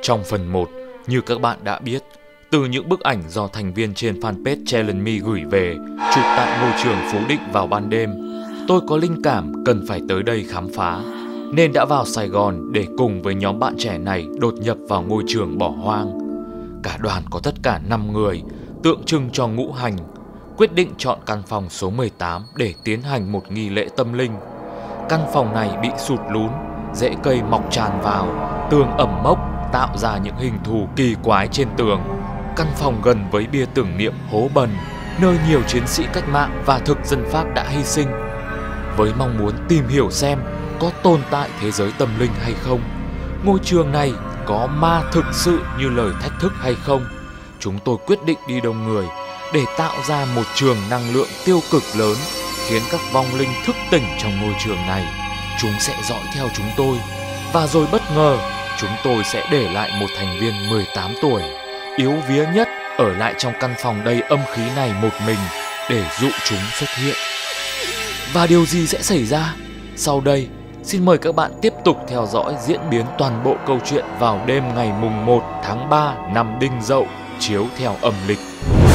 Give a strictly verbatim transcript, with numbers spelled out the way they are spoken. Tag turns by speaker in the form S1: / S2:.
S1: Trong phần một, như các bạn đã biết, từ những bức ảnh do thành viên trên fanpage Challenge Me gửi về, chụp tại ngôi trường Phú Định vào ban đêm, tôi có linh cảm cần phải tới đây khám phá, nên đã vào Sài Gòn để cùng với nhóm bạn trẻ này đột nhập vào ngôi trường bỏ hoang. Cả đoàn có tất cả năm người, tượng trưng cho ngũ hành, quyết định chọn căn phòng số mười tám để tiến hành một nghi lễ tâm linh. Căn phòng này bị sụt lún, rễ cây mọc tràn vào, tường ẩm mốc tạo ra những hình thù kỳ quái trên tường. Căn phòng gần với bia tưởng niệm Hố Bần, nơi nhiều chiến sĩ cách mạng và thực dân Pháp đã hy sinh. Với mong muốn tìm hiểu xem có tồn tại thế giới tâm linh hay không, ngôi trường này có ma thực sự như lời thách thức hay không, chúng tôi quyết định đi đông người để tạo ra một trường năng lượng tiêu cực lớn, khiến các vong linh thức tỉnh trong ngôi trường này. Chúng sẽ dõi theo chúng tôi, và rồi bất ngờ chúng tôi sẽ để lại một thành viên mười tám tuổi, yếu vía nhất, ở lại trong căn phòng đầy âm khí này một mình để dụ chúng xuất hiện. Và điều gì sẽ xảy ra? Sau đây, xin mời các bạn tiếp tục theo dõi diễn biến toàn bộ câu chuyện vào đêm ngày mùng một tháng ba năm Đinh Dậu, chiếu theo âm lịch.